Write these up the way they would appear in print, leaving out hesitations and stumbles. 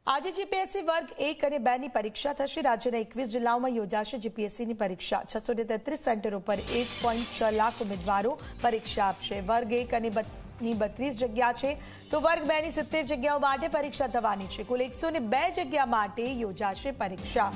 આજે જીપીએસસી વર્ગ 1 અને 2 ની પરીક્ષા થશે। રાજ્યના 21 જિલ્લાઓમાં યોજાશે જીપીએસસીની પરીક્ષા। 633 સેન્ટરો પર 1.6 લાખ ઉમેદવારો પરીક્ષા આપશે। વર્ગ 1 અને 32 જગ્યા છે તો વર્ગ 2 ની 70 જગ્યાઓ માટે પરીક્ષા થવાની છે। કુલ 102 જગ્યા માટે યોજાશે પરીક્ષા।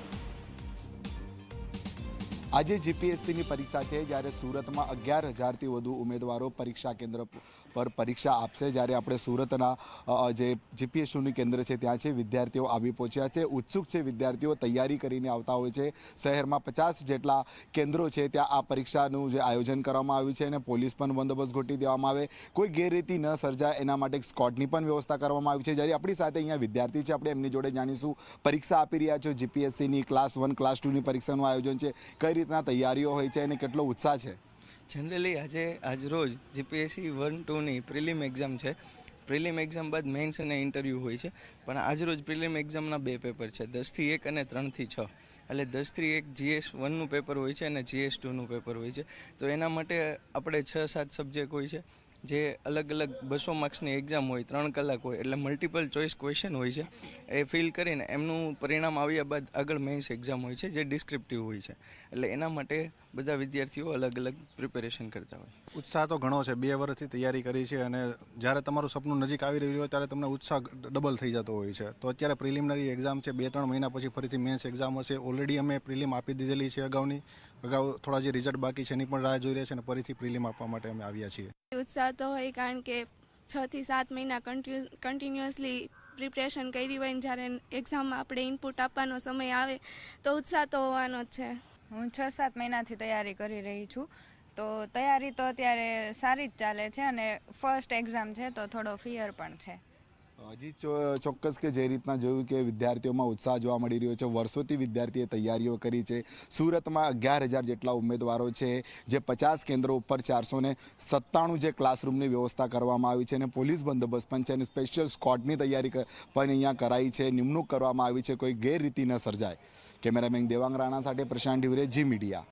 આજે જીપીએસસીની પરીક્ષા છે, જ્યારે સુરતમાં 11,000થી વધુ ઉમેદવારો પરીક્ષા કેન્દ્ર પર પરીક્ષા આપશે। જ્યારે આપણે સુરતના જે જીપીએસસીનું કેન્દ્ર છે ત્યાં છે, વિદ્યાર્થીઓ આવી પહોંચ્યા છે, ઉત્સુક છે, વિદ્યાર્થીઓ તૈયારી કરીને આવતા હોય છે। શહેરમાં 50 જેટલા કેન્દ્રો છે ત્યાં આ પરીક્ષાનું જે આયોજન કરવામાં આવ્યું છે અને પોલીસ પણ બંદોબસ્ત ગોઠવી દેવામાં આવે, કોઈ ગેરરીતિ ન સર્જાય એના માટે સ્કોડની પણ વ્યવસ્થા કરવામાં આવી છે। જ્યારે આપણી સાથે અહીંયા વિદ્યાર્થી છે, આપણે એમની જોડે જાણીશું પરીક્ષા આપી રહ્યા છો જીપીએસસીની ક્લાસ 1 ક્લાસ 2ની પરીક્ષાનું આયોજન છે, કઈ રીતના તૈયારીઓ હોય છે અને કેટલો ઉત્સાહ છે? જનરલી આજરોજ જીપીએસસી 1-2ની પ્રિલિમ એક્ઝામ છે। પ્રિલિમ એક્ઝામ બાદ મેન્સ અને ઇન્ટરવ્યૂ હોય છે, પણ આજરોજ પ્રિલિમ એક્ઝામના 2 પેપર છે, 10થી 1 અને 3થી 6। એટલે 10થી 1 GS1નું પેપર હોય છે અને GS2નું પેપર હોય છે। તો એના માટે આપણે 6-7 સબ્જેક્ટ હોય છે, જે અલગ અલગ 200 માર્ક્સની એક્ઝામ હોય, 3 કલાક હોય, એટલે મલ્ટિપલ ચોઇસ ક્વેશ્ચન હોય છે। એ ફિલ કરીને એમનું પરિણામ આવ્યા બાદ આગળ મેન્સ એક્ઝામ હોય છે, જે ડિસ્ક્રિપ્ટિવ હોય છે। એટલે એના માટે બધા વિદ્યાર્થીઓ અલગ અલગ પ્રિપેરેશન કરતા હોય। ઉત્સાહ તો ઘણો છે, 2 વર્ષથી તૈયારી કરી છે અને જ્યારે તમારું સપનું નજીક આવી રહ્યું હોય ત્યારે તમને ઉત્સાહ ડબલ થઈ જતો હોય છે। તો અત્યારે પ્રિલિમિનરી એક્ઝામ છે, 2-3 મહિના પછી ફરીથી મેન્સ એક્ઝામ હશે। ઓલરેડી અમે પ્રિલિમ આપી દીધેલી છે અગાઉ થોડા જે રિઝલ્ટ બાકી છે એની પણ રાહ જોઈ રહ્યા છે અને ફરીથી પ્રિલિમ આપવા માટે અમે આવ્યા છીએ। ઉત્સાહ તો હોય, કારણ કે 6 થી 7 મહિના કન્ટિન્યુઅસલી પ્રિપરેશન કરી હોય ને જ્યારે એક્ઝામમાં આપણે ઇનપુટ આપવાનો સમય આવે તો ઉત્સાહ તો હોવાનો જ છે। હું 6-7 મહિનાથી તૈયારી કરી રહી છું, તો તૈયારી તો અત્યારે સારી જ ચાલે છે અને ફર્સ્ટ એક્ઝામ છે તો થોડો ફિયર પણ છે। હજી ચોક્કસ કે જે રીતના જોયું કે વિદ્યાર્થીઓમાં ઉત્સાહ જોવા મળી રહ્યો છે, વર્ષોથી વિદ્યાર્થીએ તૈયારીઓ કરી છે। સુરતમાં 11,000 જેટલા ઉમેદવારો છે, જે 50 કેન્દ્રો ઉપર 497 જે ક્લાસરૂમની વ્યવસ્થા કરવામાં આવી છે અને પોલીસ બંદોબસ્ત પણ છે અને સ્પેશિયલ સ્કોડની તૈયારી પણ અહીંયા કરાઈ છે, નિમણૂક કરવામાં આવી છે, કોઈ ગેરરીતિ ન સર્જાય। કેમેરામેન દેવાંગ રાણા સાથે પ્રશાંત ઢીવરે, જી મીડિયા।